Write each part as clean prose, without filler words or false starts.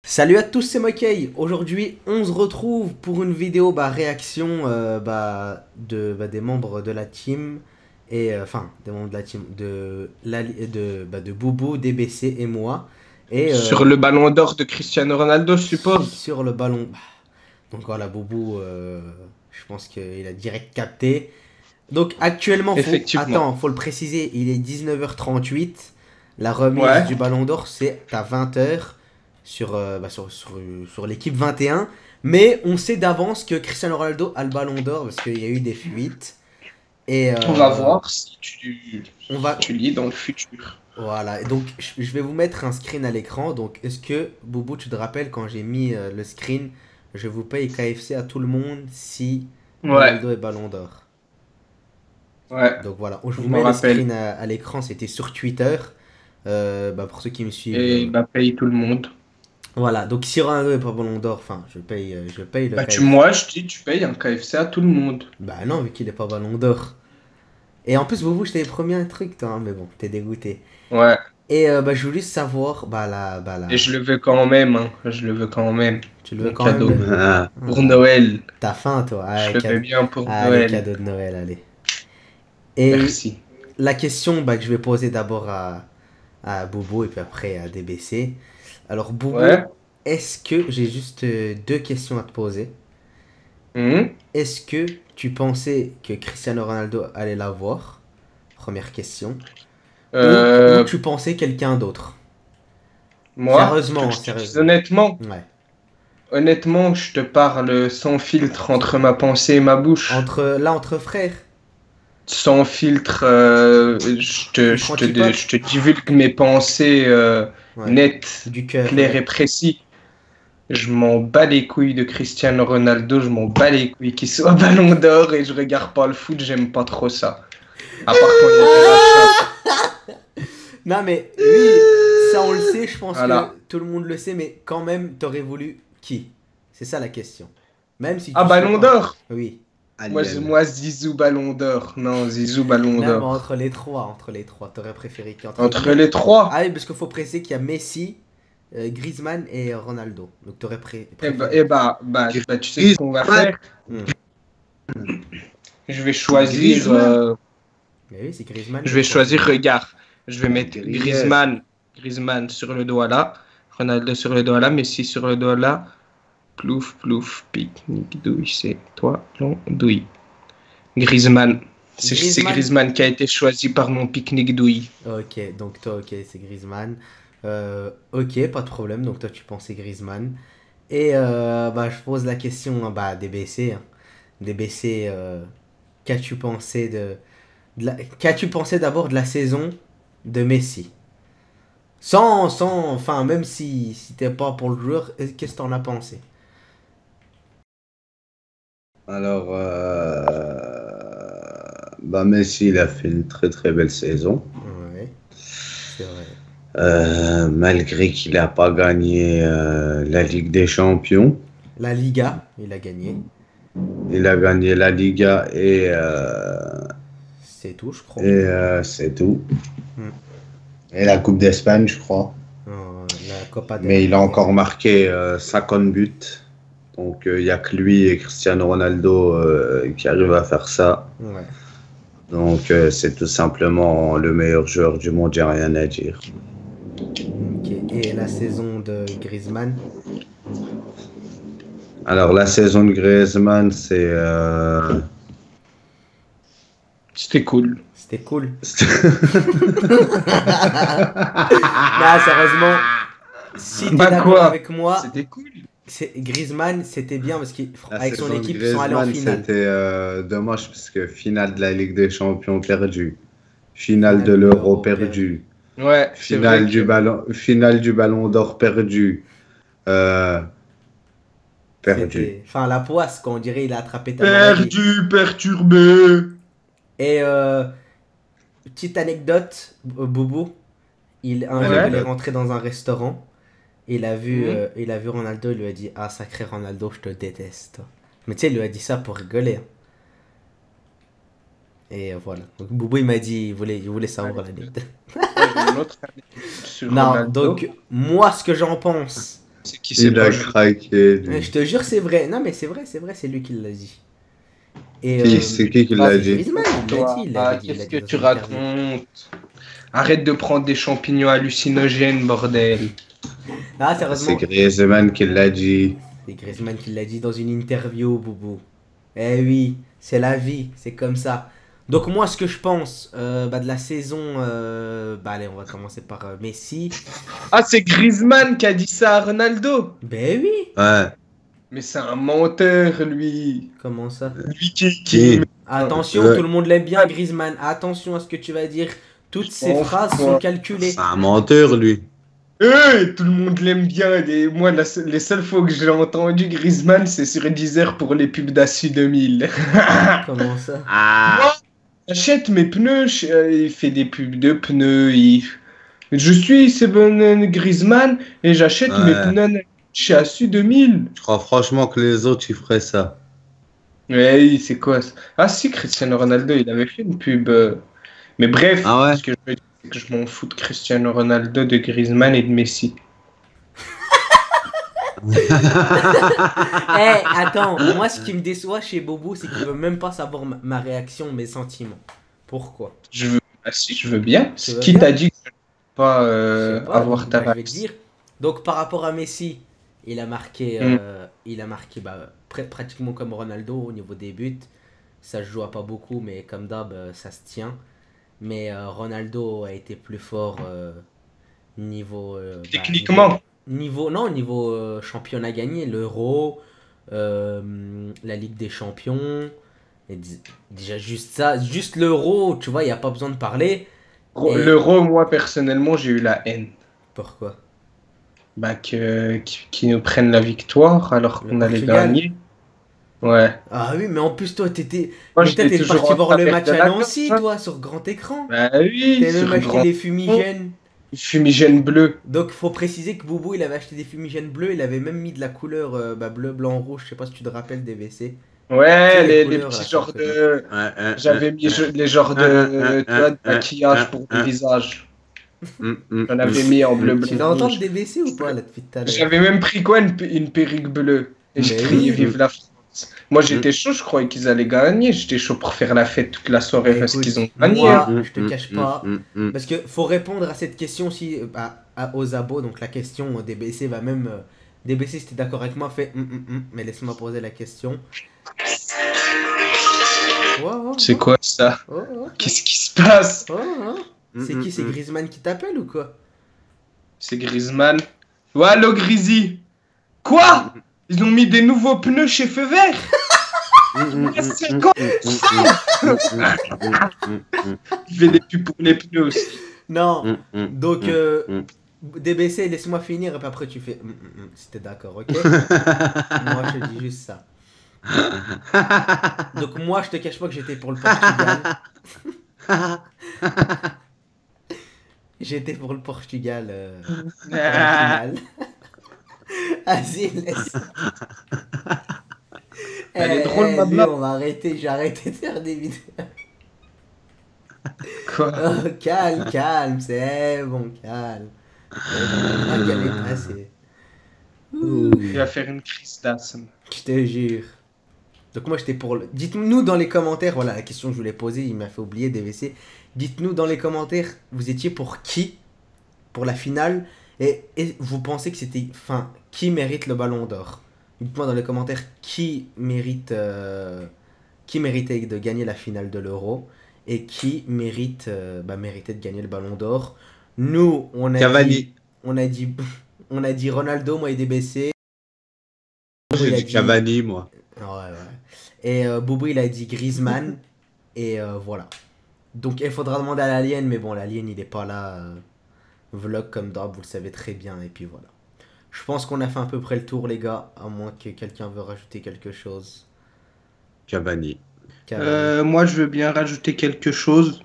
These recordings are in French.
Salut à tous, c'est Mockey. Aujourd'hui, on se retrouve pour une vidéo réaction des membres de la team et enfin des membres de la team de Boubou, DBC et moi et Sur le ballon d'or de Cristiano Ronaldo, je suppose. sur le ballon. Donc voilà, Boubou, je pense qu'il a direct capté. Donc actuellement, Effectivement. faut le préciser, il est 19h38. La remise Ouais. du Ballon d'Or, c'est à 20h sur l'équipe 21. Mais on sait d'avance que Cristiano Ronaldo a le Ballon d'Or parce qu'il y a eu des fuites. Et On va voir si tu, on va. tu lis dans le futur. Voilà. Et donc, je vais vous mettre un screen à l'écran. Donc, est-ce que, Boubou, tu te rappelles quand j'ai mis le screen, je vous paye KFC à tout le monde si Ouais, Ronaldo est Ballon d'Or. ouais, Donc voilà, je je vous me mets le rappelle. screen à l'écran, c'était sur Twitter. Pour ceux qui me suivent. Et bah, paye tout le monde. Voilà, donc si Ronaldo est pas Ballon d'Or, enfin, je paye le Bah, KFC. moi, je dis, tu payes un KFC à tout le monde. Bah non, vu qu'il est pas Ballon d'Or. Et en plus, vous, je t'avais promis un truc, toi, hein, mais bon, t'es dégoûté. Ouais, Et je voulais savoir, et je le veux quand même, hein. Je le veux quand même. tu le veux Mon quand même cadeau. Ah, Pour Ah, Noël. t'as faim, toi. Je Allez, le veux bien pour allez, Noël. cadeau de Noël, allez. Et Merci. la question que je vais poser d'abord à Bobo et puis après à DBC. Alors, Bobo, Ouais. est-ce que j'ai juste deux questions à te poser? Mhm. Est-ce que tu pensais que Cristiano Ronaldo allait l'avoir? Première question. Ou Euh, tu pensais quelqu'un d'autre? Moi, tu veux Sérieusement, que je te dise sérieusement. honnêtement? Ouais. Honnêtement, je te parle sans filtre entre ma pensée et ma bouche. Entre frères, Sans filtre, une franchise. je te divulgue mes pensées Ouais. nettes, Du cœur, claires ouais. et précis. Je m'en bats les couilles de Cristiano Ronaldo, je m'en bats les couilles qu'il soit ballon d'or et je regarde pas le foot, j'aime pas trop ça. À part quand il y a des matchs. Non, mais oui, ça on le sait, je pense que Voilà. tout le monde le sait, mais quand même, t'aurais voulu qui? C'est ça la question. Même si Ah, tu suis ballon pas. d'or? Oui. Alien. Moi, Zizou ballon d'or. Non, Zizou ballon Non, mais d'or. entre les trois, t'aurais préféré qui? Entre les trois? Ah oui, parce qu'il faut préciser qu'il y a Messi, Griezmann et Ronaldo. Donc t'aurais préféré qui? Tu sais ce qu'on va Griezmann. faire? Hmm. Je vais choisir. Griezmann. Mais oui, c'est Griezmann Je que je vais pensais. choisir, regarde. Je vais mettre Griez. Griezmann sur le doigt là. Ronaldo sur le doigt là. Messi sur le doigt là. Plouf, plouf, pique-nique, douille, c'est toi, non, douille. Griezmann. C'est Griezmann. Griezmann qui a été choisi par mon pique-nique douille. Ok, donc toi, ok, c'est Griezmann. Ok, pas de problème. Donc toi, tu pensais Griezmann. Et je pose la question à DBC. Hein. DBC, qu'as-tu pensé qu'as-tu pensé d'abord de la saison de Messi? Enfin, même si t'es pas pour le joueur, qu'est-ce que t'en as pensé? Alors, Messi, il a fait une très très belle saison. Ouais, c'est vrai. Malgré qu'il n'a pas gagné la Ligue des Champions, La Liga, il a gagné. il a gagné la Liga C'est tout, je crois. c'est tout. Hmm. Et la Coupe d'Espagne, je crois. La Copa del Mais il a Rey. encore marqué 50 buts. Donc, il n'y a que lui et Cristiano Ronaldo qui arrivent à faire ça. Ouais. Donc, c'est tout simplement le meilleur joueur du monde, il n'y a rien à dire. Ok. Et la saison de Griezmann? Alors, la saison de Griezmann, C'était cool. C'était cool. Non, sérieusement, si t'es Bah d'accord quoi? avec moi, C'était cool. Griezmann, c'était bien parce La qu'avec son saison de équipe, ils sont allés en Griezmann, finale. c'était dommage parce que finale de la Ligue des Champions perdue, finale Finale de de l'Euro l'Euro perdue, Ouais, c'est vrai que. finale du Ballon d'Or perdu, euh, perdu. C'était. Enfin, la poisse, quand on dirait, il a attrapé ta maladie. Perdu, perturbé. Et petite anecdote, Boubou, un jour, il est Ouais. Anecdote. rentré dans un restaurant. Mhm. Il a vu Ronaldo, il lui a dit: Ah, sacré Ronaldo, je te déteste. Mais tu sais, il lui a dit ça pour rigoler. Hein. Et voilà. Donc, Boubou, il m'a dit, il voulait savoir l'anecdote. Moi, j'ai une autre anecdote sur Non, Ronaldo. donc, moi, ce que j'en pense, C'est qui c'est Il a pas craqué. Mais Lui. je te jure, c'est vrai. Non, mais c'est vrai, c'est lui qui l'a dit. Et C'est qui Ah, l'a c'est dit? Griezmann, il l'a toi. dit, il Ah, l'avait dit, il l'a qu'est-ce dit que dans tu une interview. racontes? Arrête de prendre des champignons hallucinogènes, bordel. Ah, C'est sérieusement, Griezmann qui l'a dit. c'est Griezmann qui l'a dit dans une interview, Boubou. Eh oui, c'est la vie, c'est comme ça. Donc moi, ce que je pense de la saison, bah allez, on va commencer par Messi. Ah, c'est Griezmann qui a dit ça à Ronaldo. Ben oui. Ouais. Mais c'est un menteur, lui. Comment ça? Lui qui... Qui? Attention, Ouais. tout le monde l'aime bien, Griezmann. Attention à ce que tu vas dire. Toutes ces Oh, phrases ouais. sont calculées. C'est un menteur, lui. Tout le monde l'aime bien. Et moi, les seules fois que j'ai entendu Griezmann, c'est sur Deezer pour les pubs d'Assu 2000. Comment ça? Ah. J'achète mes pneus, il fait des pubs de pneus. Je suis Seven Griezmann et j'achète mes Ouais. pneus chez Assu 2000. Je crois franchement que les autres, ils feraient ça. Ouais, c'est quoi ça? Ah si, Cristiano Ronaldo, il avait fait une pub. Mais bref, Ah ouais? ce que je veux dire, c'est que je m'en fous de Cristiano Ronaldo, de Griezmann et de Messi. Eh, attends, moi ce qui me déçoit chez Bobo, c'est qu'il veut même pas savoir ma réaction, mes sentiments. Pourquoi? Ah si, je veux bien. Tu veux Qui bien? t'a dit que je ne peux pas, Je sais pas, avoir donc, ta bah, je vais te réaction? dire. Donc par rapport à Messi, il a marqué, pratiquement comme Ronaldo au niveau des buts. Ça se joue à pas beaucoup, mais comme d'hab, ça se tient. Mais Ronaldo a été plus fort niveau, Techniquement. niveau championnat gagné, l'Euro, la Ligue des Champions. Et déjà juste ça, juste l'Euro, tu vois, il n'y a pas besoin de parler. Et- L'Euro, moi personnellement, j'ai eu la haine. Pourquoi? Bah, qu'ils nous prennent la victoire alors Le qu'on allait Portugal. gagner. Ouais. Ah oui, mais en plus toi, t'étais... Moi, Mais toi, j'étais t'es toujours parti en voir train le de match perdre à la Nancy, gorge, hein. toi, sur grand écran. Bah oui, T'as même sur acheté grand des fumigènes. fumigène bleu. Donc faut préciser que Boubou, il avait acheté des fumigènes bleus, il avait même mis de la couleur bleu, blanc, rouge, je sais pas si tu te rappelles des WC. Ouais, Tu sais, les les couleurs, là, petits ça genres me fait de... J'avais mis les genres de, tu vois, de maquillage pour le visage. J'en avais mis en bleu, Tu blanc, l'entends rouge. des WC ou pas là depuis tout à l'heure? J'avais même pris quoi, une perruque bleue. Et j'ai Mais crié oui. vive la France. Moi j'étais chaud, je croyais qu'ils allaient gagner. J'étais chaud pour faire la fête toute la soirée Mais parce écoute, qu'ils ont gagné. moi, hein. je te cache pas. Parce que faut répondre à cette question aussi aux abos. Donc la question DBC va même. DBC, si t'es d'accord avec moi, fait mais laisse-moi poser la question. C'est quoi ça? Oh. Qu'est-ce qui se passe? C'est qui? C'est Griezmann qui t'appelle ou quoi? C'est Griezmann. Ouais, allo Grisy. Quoi? Ils ont mis des nouveaux pneus chez Feu Vert? C'est quoi? Il fait des pubs pour les pneus aussi. Non. Donc DBC, laisse-moi finir et puis après tu fais si t'es d'accord, ok? Moi je te dis juste ça. Donc moi je te cache pas que j'étais pour le Portugal. J'étais pour le Portugal pour la finale. Vas-y, laisse. Elle est drôle, ma lui, blague. on va arrêter, j'ai arrêté de faire des vidéos. Quoi? Oh, calme, c'est bon, calme. La drague, elle est passée. Il va faire une crise d'asthme. Je te jure. Donc moi j'étais pour le... Dites-nous dans les commentaires, voilà la question que je voulais poser, il m'a fait oublier DVC. Dites-nous dans les commentaires, vous étiez pour qui? Pour la finale? Et vous pensez que c'était... Enfin, qui mérite le ballon d'or? Dites-moi dans les commentaires qui mérite... qui méritait de gagner la finale de l'Euro et qui méritait de gagner le ballon d'or. Nous, on a Cavani. dit... On a dit Ronaldo, moi et DBC. J'ai dit Cavani, moi. Ouais. Et Boubou, il a dit Griezmann. Et voilà. Donc, il faudra demander à l'alien. Mais bon, l'alien, il est pas là. Vlog comme d'hab, vous le savez très bien. Et puis voilà. Je pense qu'on a fait à peu près le tour, les gars. À moins que quelqu'un veut rajouter quelque chose. Cavani. Moi, je veux bien rajouter quelque chose.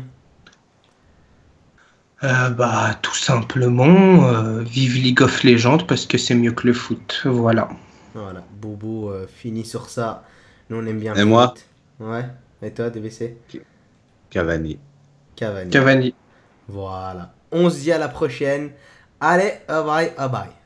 Bah, tout simplement, vive League of Legends parce que c'est mieux que le foot. Voilà. Voilà. Boubou finit sur ça. Nous, on aime bien Et le moi foot. Ouais. Et toi, DBC? Cavani. Cavani. Cavani. Voilà. On se dit à la prochaine. Allez, bye bye.